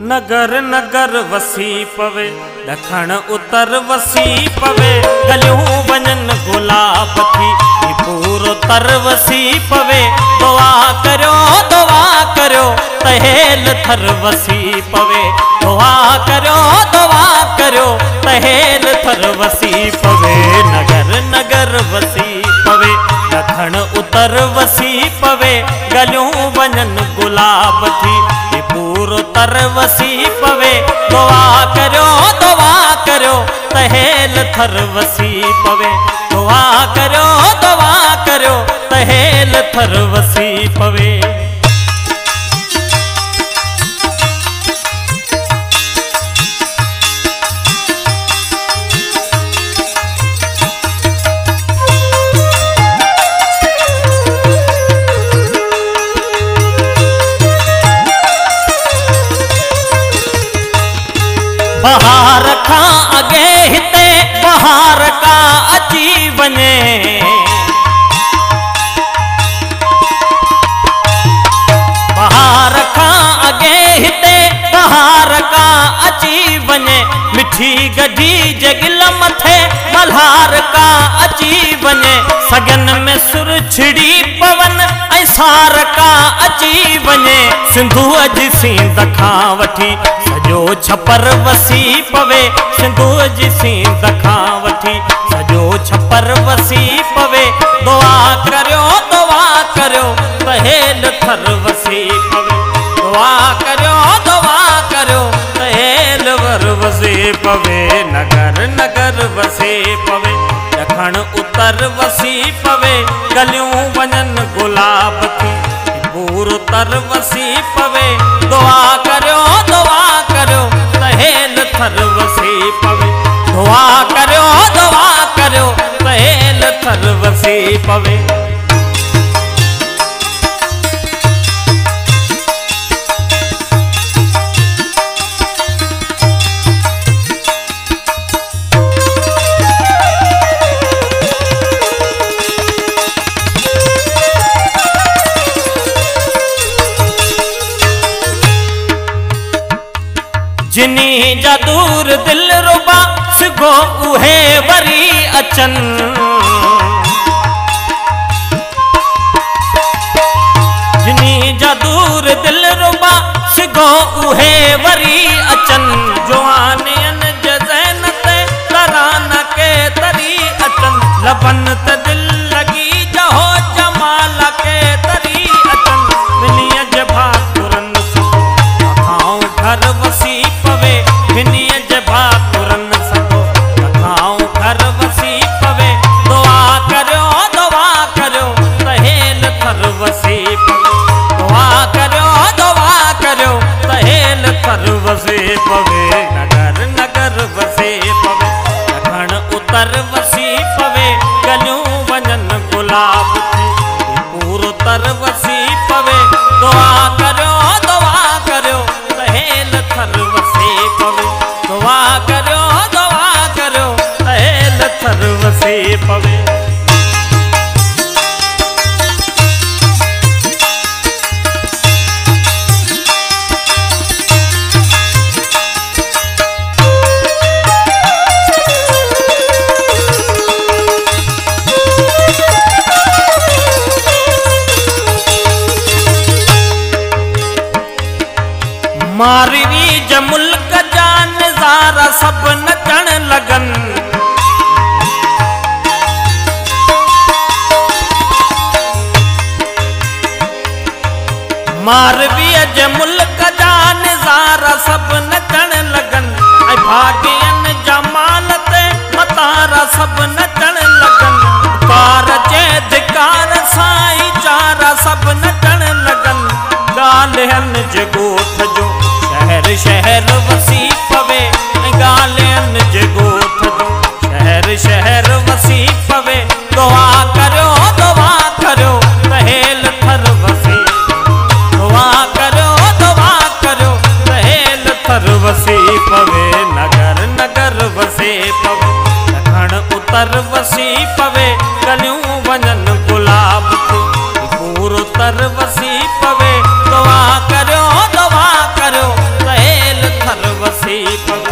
नगर नगर वसी पवे दखण उतर वसी पवे गलियों वञन गुलाब थी पूरो तर वसी पवे दुआ करो तहेल थर वसी पवे दुआ करो तहेल थर वसी पवे नगर नगर वसी पवे दखण उतर वसी पवे गलियों वञन गुलाब थी पूरो तर वसी पवे दुआ करो तहेल थर वसी पवे दुआ करो तहेल थर वसी पवे। बहार का अगे हिते बहार का अची वने बहार का अगे हिते बहार का अची वने मिठी गढ़ी जगिल मथे मल्हार का अची वने सगन में सुर छिड़ी पवन ऐसार का अची वने सिंधु अज सींद खां वठी सजो छपर वसी पवे सिंधु जी सींद खां वठी सजो छपर वसी पवे दुआ करो तहेल थर वसी पवे दुआ करो तहेल वर वसी पवे नगर नगर वसी पवे दखण उतर वसी पवे गलियों वञन गुलाब थी पूरो तर वसी पवे दुआ करो तहेल थर वसी पवे दुआ करो तहेल थर वसी पवे। जिनी जा दूर दिल रुबा सिगो उहे वरी अचन जिनी जा दूर दिल रुबा सिगो उहे वरी अचन जवानियन जज़ैन ते तराना के तरी अचन लबन ते दिल लगी जहो जमाल के तरी अचन मिलिय जभा तुरन सको अखाओ घर वसी भिनिय जभा तुरन सको अखाओ घर वसी पवे दुआ करो तहेल थर वसी पवे दुआ करो तहेल थर वसी पवे नगर नगर वसी पवे दखण उतर वसी पवे गलियों वञन गुलाब थी पूरो तर वसी पवे दुआ करो तहेल थर वसी पवे दुआ करो तहेल थर वसी पवे। मारवी ज मुल्क जा नज़ारा सब नचण लगन मारवी ज मुल्क जा नज़ारा सब नचण लगन ऐं भाग्यन जा माल ते मतारा सब नचण लगन कार जे धिकार साईं चारा सब नचण लगन ॻाल्हियन जे ॻोठ जो शहर शहर वसी पवे गालियन जे ॻोठ जो शहर शहर वसी पवे दुआ करो तहेल थर वसी दुआ करो दीप